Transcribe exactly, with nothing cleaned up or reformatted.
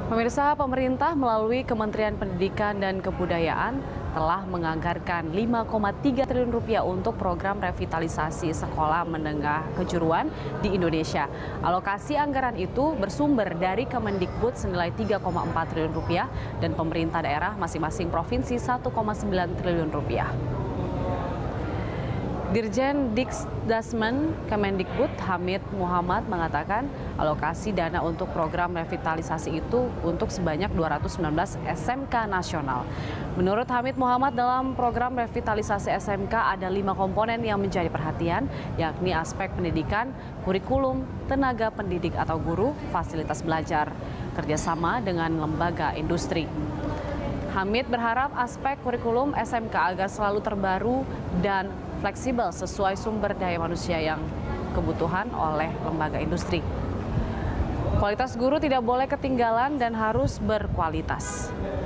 Pemirsa, pemerintah melalui Kementerian Pendidikan dan Kebudayaan telah menganggarkan lima koma tiga triliun rupiah untuk program revitalisasi sekolah menengah kejuruan di Indonesia. Alokasi anggaran itu bersumber dari Kemendikbud senilai tiga koma empat triliun rupiah dan pemerintah daerah masing-masing provinsi satu koma sembilan triliun rupiah. Dirjen Dikdasmen Kemendikbud Hamid Muhammad mengatakan alokasi dana untuk program revitalisasi itu untuk sebanyak dua ratus sembilan belas S M K nasional. Menurut Hamid Muhammad, dalam program revitalisasi S M K ada lima komponen yang menjadi perhatian, yakni aspek pendidikan, kurikulum, tenaga pendidik atau guru, fasilitas belajar, kerjasama dengan lembaga industri. Hamid berharap aspek kurikulum S M K agar selalu terbaru dan fleksibel sesuai sumber daya manusia yang kebutuhan oleh lembaga industri. Kualitas guru tidak boleh ketinggalan dan harus berkualitas.